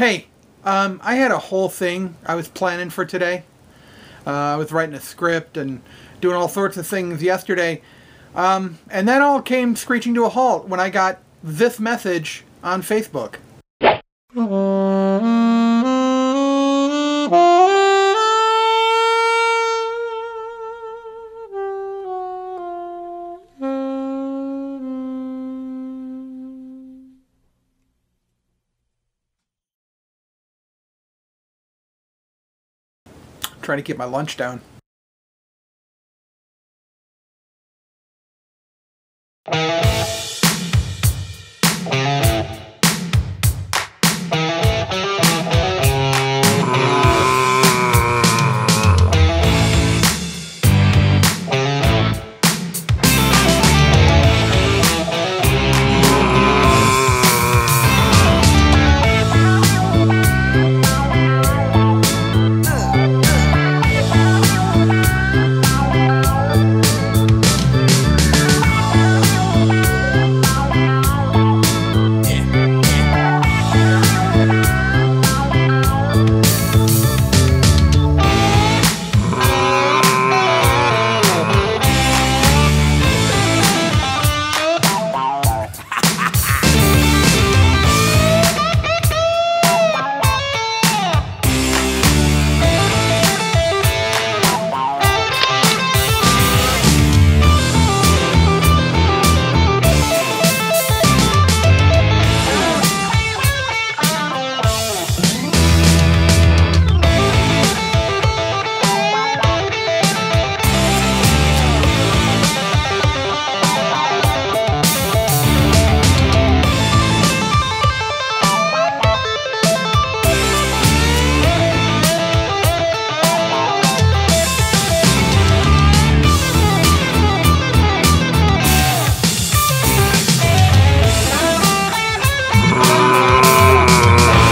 Hey, I had a whole thing I was planning for today. I was writing a script and doing all sorts of things yesterday. And that all came screeching to a halt when I got this message on Facebook. Trying to keep my lunch down.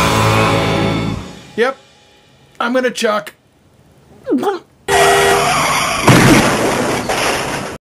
Yep, I'm gonna chuck.